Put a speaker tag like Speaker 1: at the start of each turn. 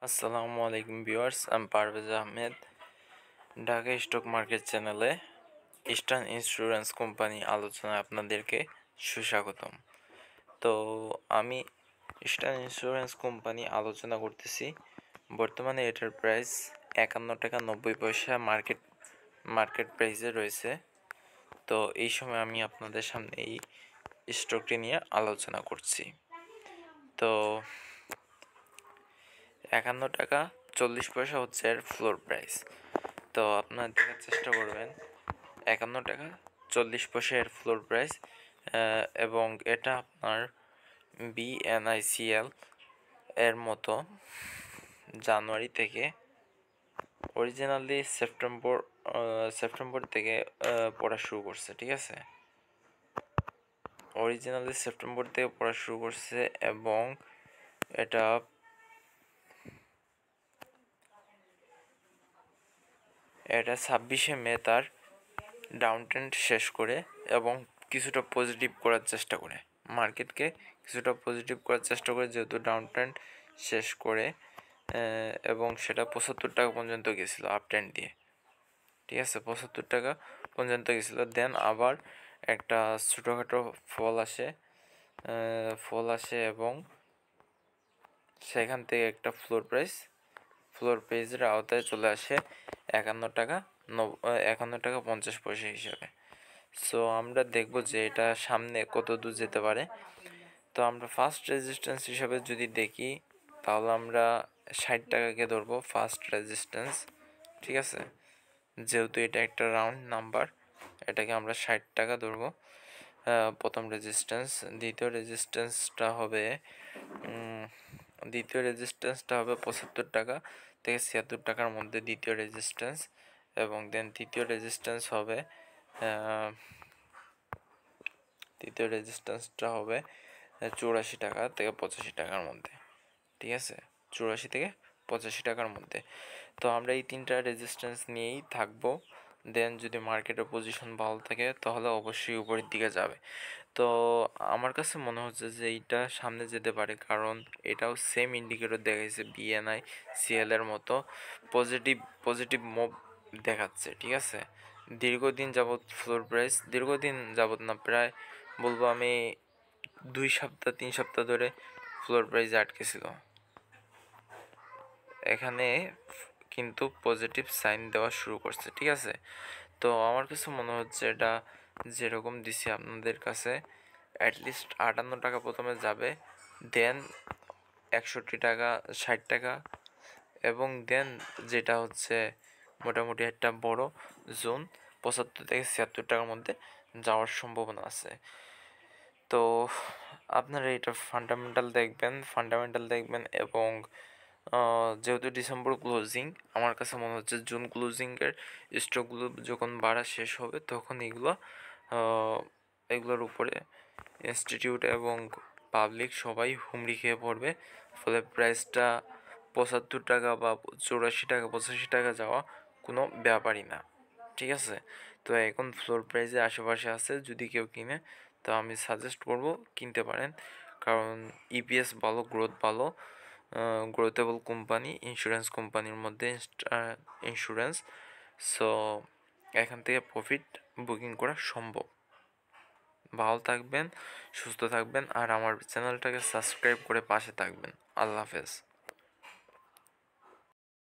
Speaker 1: আসসালামু আলাইকুম ভিউয়ার্স, আমি পারভেজ আহমেদ। ঢাকা স্টক মার্কেট চ্যানেলে ইস্টার্ন ইন্স্যুরেন্স কোম্পানি আলোচনায় আপনাদেরকে সুস্বাগতম। তো আমি ইস্টার্ন ইন্স্যুরেন্স কোম্পানি আলোচনা করতেছি। বর্তমানে এটার প্রাইস 51 টাকা 90 পয়সা মার্কেট প্রাইসে রয়েছে। তো এই সময় আমি আপনাদের সামনে এই স্টকটি নিয়ে আলোচনা করছি। তো 51 টাকা 40 পয়সা হচ্ছে এর ফ্লোর প্রাইস। তো আপনারা দেখার চেষ্টা করবেন 51 টাকা 40 পয়সা এর ফ্লোর প্রাইস, এবং এটা আপনার বিএনআইসিএল এর মতো জানুয়ারি থেকে অরিজিনালি সেপ্টেম্বর থেকে পড়া শুরু করছে। ঠিক আছে, অরিজিনালি সেপ্টেম্বর থেকে পড়া শুরু করছে এবং এটা এটা 26শে মে তার ডাউন ট্রেন্ড শেষ করে এবং কিছুটা পজিটিভ করার চেষ্টা করে, মার্কেটকে কিছুটা পজিটিভ করার চেষ্টা করে, যেহেতু ডাউন ট্রেন্ড শেষ করে এবং সেটা 75 টাকা পর্যন্ত গেছিলো আপ ট্রেন্ড দিয়ে। ঠিক আছে, 75 টাকা পর্যন্ত গেছিলো। দেন আবার একটা ছোটোখাটো ফল আসে এবং সেখান থেকে একটা ফ্লোর প্রাইসের আওতায় চলে আসে 51 টাকা 50 পয়সা হিসাবে। সো আমরা দেখব যে এটা সামনে কত দূর যেতে পারে। তো আমরা ফার্স্ট রেজিস্ট্যান্স হিসাবে যদি দেখি, তাহলে আমরা 60 টাকাকে ধরবো ফার্স্ট রেজিস্ট্যান্স। ঠিক আছে, যেহেতু এটা একটা রাউন্ড নাম্বার, এটাকে আমরা 60 টাকা ধরবো প্রথম রেজিস্ট্যান্স। দ্বিতীয় রেজিস্ট্যান্সটা হবে 75 টাকা থেকে 76 টাকার মধ্যে দ্বিতীয় রেজিস্ট্যান্স, এবং দেন তৃতীয় রেজিস্ট্যান্সটা হবে 84 টাকা থেকে 85 টাকার মধ্যে। ঠিক আছে, 84 থেকে 85 টাকার মধ্যে। তো আমরা এই তিনটা রেজিস্ট্যান্স নিয়েই থাকবো। দেন যদি মার্কেটের পজিশন ভালো থাকে তাহলে অবশ্যই উপরের দিকে যাবে। তো আমার কাছে মনে হচ্ছে যে এইটা সামনে যেতে পারে, কারণ এটাও সেম ইন্ডিকেটর দেখাইছে বিএনআই সিএল এর মতো পজিটিভ মুভ দেখাচ্ছে। ঠিক আছে, দীর্ঘদিন যাবত না, প্রায় বলবো আমি 2 সপ্তাহ 3 সপ্তাহ ধরে ফ্লোর প্রাইসে আটকে ছিল। এখানে কিন্তু পজিটিভ সাইন দেওয়া শুরু করছে। ঠিক আছে, তো আমার কাছে মনে হচ্ছে এটা যেরকম দিছি আপনাদের কাছে, অ্যাটলিস্ট 58 টাকা প্রথমে যাবে, দেন 61 টাকা 60 টাকা, এবং দেন যেটা হচ্ছে মোটামুটি একটা বড় জোন 75 থেকে 76 টাকার মধ্যে যাওয়ার সম্ভাবনা আছে। তো আপনারা এটা ফান্ডামেন্টাল দেখবেন এবং যেহেতু ডিসেম্বর ক্লোজিং, আমার কাছে মনে হচ্ছে জুন ক্লোজিংয়ের স্টকগুলো যখন বাড়া শেষ হবে তখন এগুলোর উপরে ইনস্টিটিউট এবং পাবলিক সবাই হুমড়ি খেয়ে পড়বে। ফলে প্রাইসটা 75 টাকা বা 84 টাকা 85 টাকা যাওয়া কোনো ব্যাপারই না। ঠিক আছে, তো এখন ফ্লোর প্রাইসে আশেপাশে আছে, যদি কেউ কিনে তো আমি সাজেস্ট করব কিনতে পারেন, কারণ ইপিএস ভালো, গ্রোথেবল কোম্পানি, ইন্স্যুরেন্স কোম্পানির মধ্যে ইন্স্যুরেন্স। সো এখান থেকে প্রফিট বুকিং করা সম্ভব। ভালো থাকবেন, সুস্থ থাকবেন, আর আমার চ্যানেলটাকে সাবস্ক্রাইব করে পাশে থাকবেন। আল্লাহ হাফেজ।